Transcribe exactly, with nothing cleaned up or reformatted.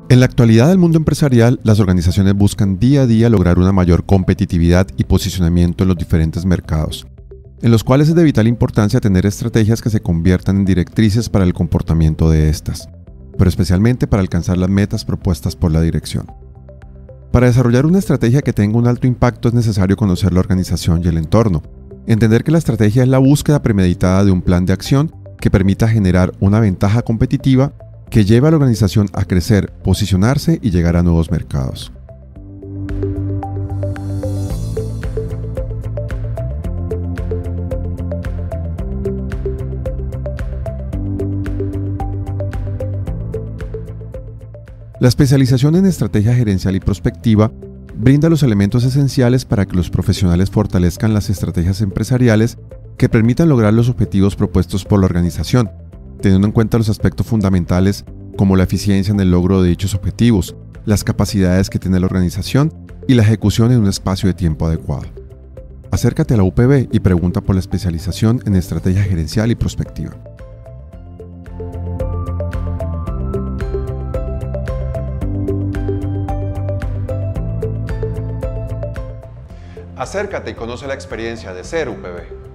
En la actualidad del mundo empresarial, las organizaciones buscan día a día lograr una mayor competitividad y posicionamiento en los diferentes mercados, en los cuales es de vital importancia tener estrategias que se conviertan en directrices para el comportamiento de estas, pero especialmente para alcanzar las metas propuestas por la dirección. Para desarrollar una estrategia que tenga un alto impacto es necesario conocer la organización y el entorno, entender que la estrategia es la búsqueda premeditada de un plan de acción que permita generar una ventaja competitiva que lleve a la organización a crecer, posicionarse y llegar a nuevos mercados. La especialización en estrategia gerencial y prospectiva brinda los elementos esenciales para que los profesionales fortalezcan las estrategias empresariales que permitan lograr los objetivos propuestos por la organización, teniendo en cuenta los aspectos fundamentales como la eficiencia en el logro de dichos objetivos, las capacidades que tiene la organización y la ejecución en un espacio de tiempo adecuado. Acércate a la U P B y pregunta por la especialización en estrategia gerencial y prospectiva. Acércate y conoce la experiencia de ser U P B.